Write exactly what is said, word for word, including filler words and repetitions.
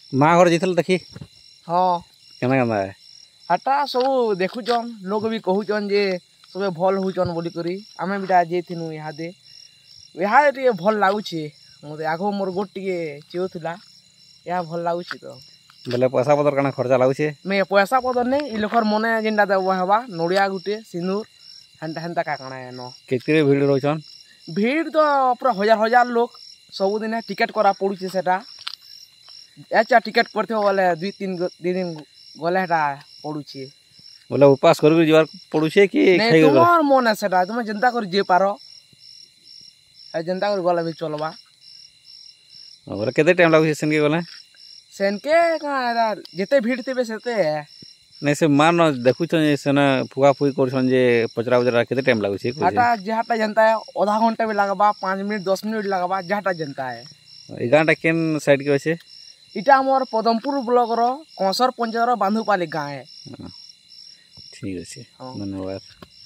माँ घर जाइल देखी हाँ केना केना है हाटा सब देखुचन लोग भी कहूचन जे सब भल होचन बोली करी आमे भी जाइथिनु इहादे इहादे टे भल लागुछे मते आगो मोर गोट टे चिउथला या भल लागुछे तो बोले पैसा पतर काना खर्चा लागुछे मैं पैसा पतर नै इ लोकर मने जिंदा देबा हवा नोडिया गुटे सिंदूर हंता हंता का काना एनो केतरे भीड़ रोचन भीड़ तो पूरा हजार हजार लोग सब दिन टिकट करा पड़ुछे सेटा अच्छा टिकट करथे बोले दुई तीन दिन गले हेटा पड़ुछे बोले उपास कर जीवार पड़ुछे कि नहीं तुमर मन है सेटा तुम जनता कर जे पारो जनता कर गला भी चलबा बोले केते टाइम लागुछे सेन के गले सेन के का जेते भीड़ तेबे सेते नहीं से मान देखु छन सेना फुगा फुई करछन जे पचरा उजरा केते टाइम लागुछे हाटा जेहाटा जनता है आधा घंटा भी लागबा पाँच मिनट दस मिनट लागबा जेहाटा जनता है ए गांटा केन साइड के अछि इटा हमर पदमपुर ब्लॉक रो कंसर पंचायत रो बांधुपाली गाँव है ठीक अछि धन्यवाद।